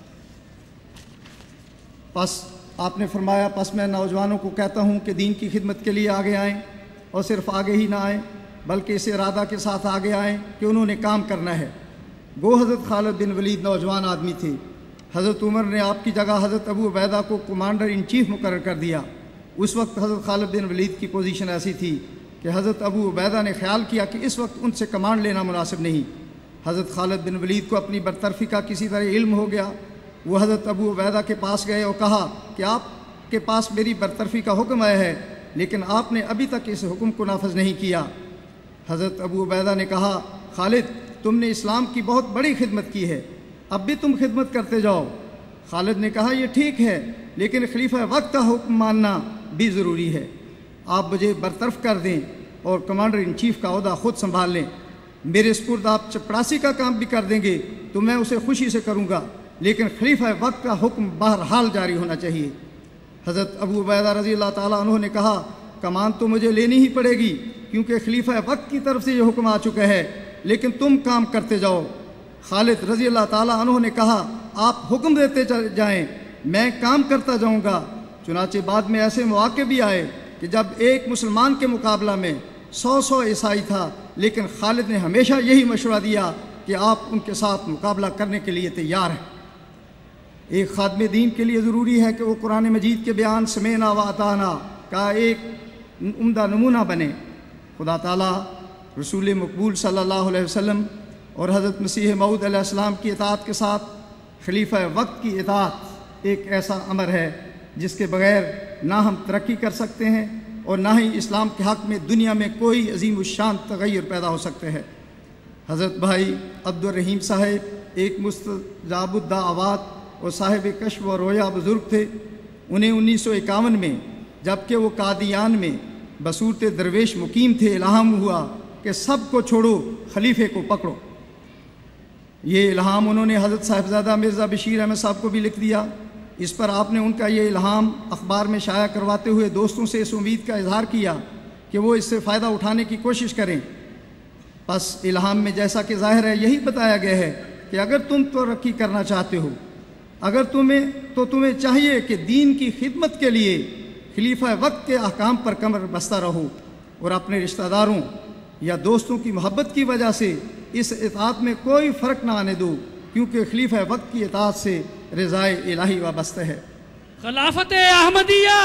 پس آپ نے فرمایا، پس میں نوجوانوں کو کہتا ہوں کہ دین کی خدمت کے لیے آگے آئیں، اور صرف آگے ہی نہ آئیں بلکہ اس ارادہ کے ساتھ آگے آئیں کہ انہوں نے کام کرنا ہے۔ گو حضرت خالد بن ولید نوجوان آدمی تھے۔ حضرت عمر نے آپ کی جگہ حضرت ابو عبیدہ کو کمانڈر ان چیف مقرر کر دیا۔ اس وقت حضرت خالد بن ولید کی پوزیشن ایسی تھی کہ حضرت ابو عبیدہ نے خیال کیا کہ اس وقت ان سے کمانڈ لینا مناسب نہیں۔ حضرت خالد بن ولید کو اپنی برطرفی کا کسی طرح علم ہو گیا۔ وہ حضرت ابو عبیدہ کے پاس گئے اور کہا کہ آپ کے پاس میری برطرفی کا حکم آیا ہے، لیکن آپ نے ابھی تک اس حکم کو نافذ نہیں کیا۔ حضرت ابو عبیدہ نے کہا، خالد تم نے اسلام کی بہت بڑی خدمت کی ہے، اب بھی تم خدمت کرتے جاؤ۔ خالد نے کہا، یہ ٹھیک ہے، لیکن خلیفہ وقت کا حکم ماننا بھی ضروری ہے۔ آپ مجھے برطرف کر دیں اور کمانڈر ان چیف کا عہدہ خود سنبھال لیں۔ میرے سپرد آپ چپڑاسی کا کام بھی کر دیں گے تو میں اسے خوشی سے کروں گا، لیکن خلیفہ وقت کا حکم بہرحال جاری ہونا چاہیے۔ حضرت ابو عبیدہ رضی اللہ تعالیٰ عنہ نے کہا، کمان تو مجھے لینی ہی پڑے گی کیونکہ خلیفہ وقت کی طرف سے یہ حکم آ چکا ہے، لیکن تم کام کرتے جاؤ۔ خالد رضی اللہ تعالیٰ عنہ نے کہا، آپ حکم دیتے جائیں، میں کام کرتا جاؤں گا۔ چنانچہ بعد میں ایسے مواقع بھی آئے کہ جب ایک مسلمان کے مقابلہ میں 100 عیسائی تھا، لیکن خالد نے ہمیشہ یہی مشورہ دیا کہ آپ ان کے ساتھ مقابلہ کرنے کے لیے تیار ہیں۔ ایک خادم دین کے لیے ضروری ہے کہ وہ قرآن مجید کے بیان سمعنا و اطعنا کا ایک عمدہ نمونہ بنے۔ خدا تعالیٰ رسول مقبول صلی اللہ علیہ وسلم اور حضرت مسیح موعود علیہ السلام کی اطاعت کے ساتھ خلیفہ وقت کی اطاعت ایک ایسا امر ہے جس کے بغیر نہ ہم ترقی کر سکتے ہیں اور نہ ہی اسلام کے حق میں دنیا میں کوئی عظیم الشان تغیر پیدا ہو سکتے ہیں۔ حضرت بھائی عبد الرحیم صاحب ایک مستجاب الدعوات اور صاحب کشف و رویا بزرگ تھے۔ انہیں 1951 میں جبکہ وہ قادیان میں بصورت درویش مقیم تھے، الہام ہوا کہ سب کو چھوڑو، خلیفے کو پکڑو۔ یہ الہام انہوں نے حضرت صاحبزادہ مرزا بشیر احمد صاحب کو بھی لکھ دیا۔ اس پر آپ نے ان کا یہ الہام اخبار میں شائع کرواتے ہوئے دوستوں سے اس امید کا اظہار کیا کہ وہ اس سے فائدہ اٹھانے کی کوشش کریں۔ پس الہام میں جیسا کہ ظاہر ہے یہی بتایا گیا ہے کہ اگر تم ترقی کرنا چاہتے ہو، تمہیں چاہیے کہ دین کی خدمت کے لیے خلیفہ وقت کے احکام پر کمر بستہ رہو اور اپنے رشتہ داروں یا دوستوں کی محبت کی وجہ سے اس اطاعت میں کوئی فرق نہ آنے دو، کیونکہ خلیفہ وقت کی اطاعت سے رضائے الہی وابستہ ہے۔ خلافت احمدیہ،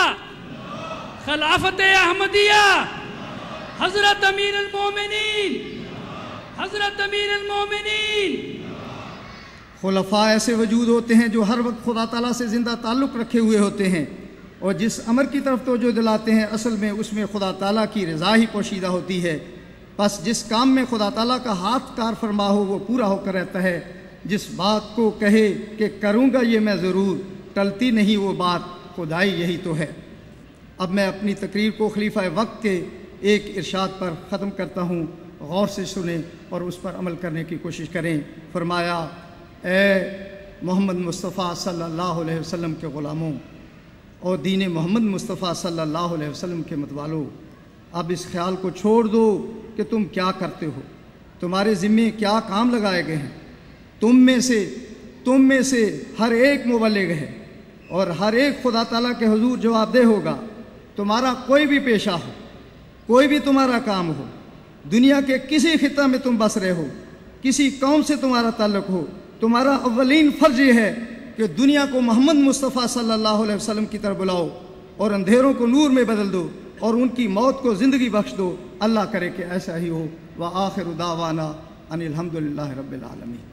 خلافت احمدیہ، حضرت امیر المومنین، حضرت امیر المومنین۔ خلفاء ایسے وجود ہوتے ہیں جو ہر وقت خدا تعالیٰ سے زندہ تعلق رکھے ہوئے ہوتے ہیں اور جس امر کی طرف توجہ دلاتے ہیں اصل میں اس میں خدا تعالیٰ کی رضا ہی پوشیدہ ہوتی ہے۔ پس جس کام میں خدا تعالیٰ کا ہاتھ کار فرما ہو وہ پورا ہو کر رہتا ہے۔ جس بات کو کہے کہ کروں گا یہ میں ضرور، ٹلتی نہیں وہ بات، خدائی یہی تو ہے۔ اب میں اپنی تقریر کو خلیفہ وقت کے ایک ارشاد پر ختم کرتا ہوں، غور سے سنیں اور اس پر عمل کرنے کی کوشش کریں۔ فرمایا، اے محمد مصطفیٰ صلی اللہ علیہ وسلم کے غلاموں اور دین محمد مصطفیٰ صلی اللہ علیہ وسلم کے متوالو، اب اس خیال کو چھوڑ دو کہ تم کیا کرتے ہو، تمہارے ذمے کیا کام لگائے گئے ہیں۔ تم میں سے ہر ایک مبلغ ہے اور ہر ایک خدا تعالیٰ کے حضور جواب دہ ہوگا۔ تمہارا کوئی بھی پیشہ ہو، کوئی بھی تمہارا کام ہو، دنیا کے کسی خطہ میں تم بس رہے ہو، کسی قوم سے تمہارا تعلق ہو، تمہارا اولین فرض یہ ہے کہ دنیا کو محمد مصطفیٰ صلی اللہ علیہ وسلم کی طرف بلاؤ اور اندھیروں کو نور میں بدل دو اور ان کی موت کو زندگی بخش دو۔ اللہ کرے کہ ایسا ہی ہو۔ وآخر دعوانا ان الحمدللہ رب العالمین۔